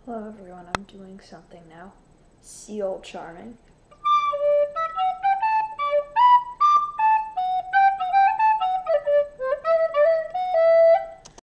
Hello everyone, I'm doing something now. Seal charming.